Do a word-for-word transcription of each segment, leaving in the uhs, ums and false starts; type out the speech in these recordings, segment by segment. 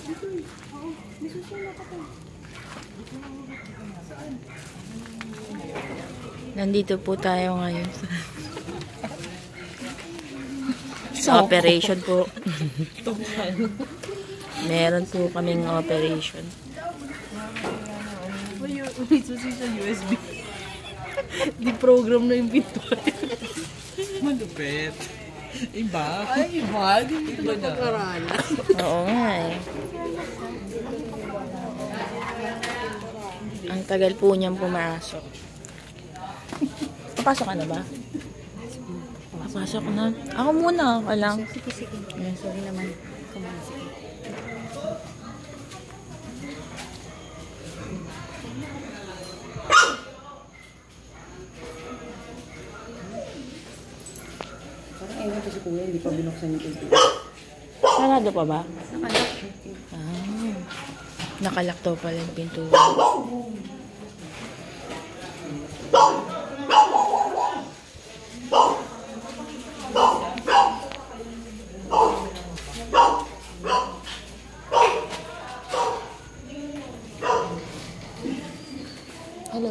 Nandito po tayo ngayon sa operation po. Meron po kaming operation. May susi sa U S B. Di program na yung pintuan. Malupit. Iba. Ay, iba. Di mo ito napag-aralan. Oo nga eh. Ang tagal po niyang pumasok. Papasok ka na ba? Papasok na. Ako muna, ako lang. Sige, sige. Ayan, sorry naman. Kumana, sige. Parang ewan ko si Kuya, hindi pa binuksan yung pinto. Sarado pa ba? Nakalak. Ah, nakalak daw pala yung pinto. Hello.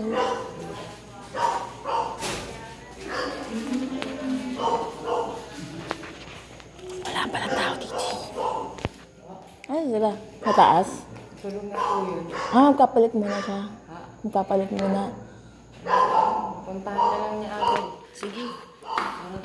Wala palang tao dito. Ay, sila. Mataas? Tulong na po yun. Ah, magkapalit muna siya. Magkapalit muna. Puntahan na lang niya agad. Sige.